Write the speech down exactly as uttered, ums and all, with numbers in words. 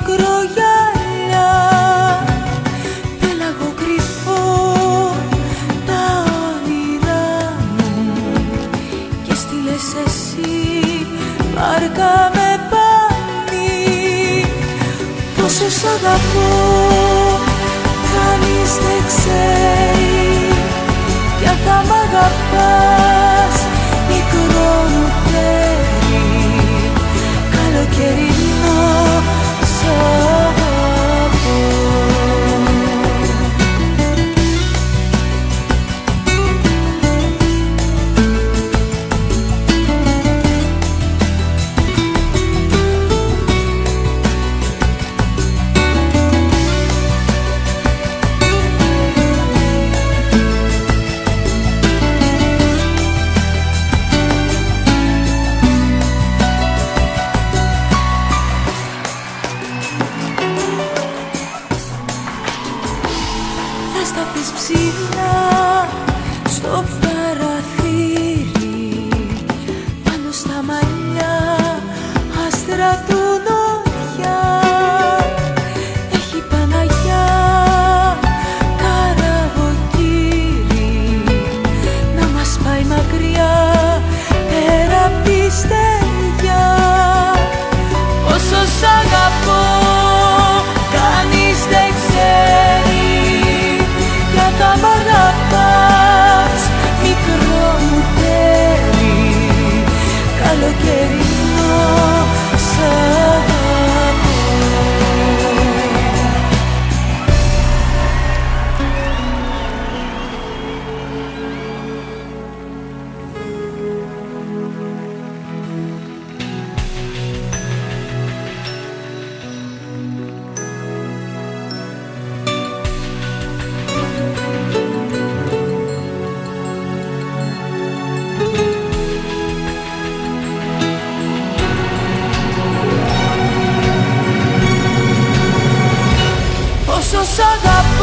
μικρογιαλιά, πέλαγο κρυφό τα όνειρά μου και στείλες εσύ βάρκα με πάνι. Πόσο σ' αγαπώ κανείς δεν ξέρει, κι αν θα μ' αγαπάς μικρό μου τέρι, καλοκαιρινό σ' αγαπώ. Σταθείς ψηλά στο παραθύρι, πάνω στα μαλλιά άστρα του νότια. Έχει Παναγιά καραβοκύρι να μας πάει μακριά πέρα απ' τη στεριά. Όσο σ' αγαπώ κανείς δεν ξέρει, θα μ' αγαπάς μικρό μου τέρι, καλοκαιρινό σ' αγαπώ. Όσο σ' αγαπώ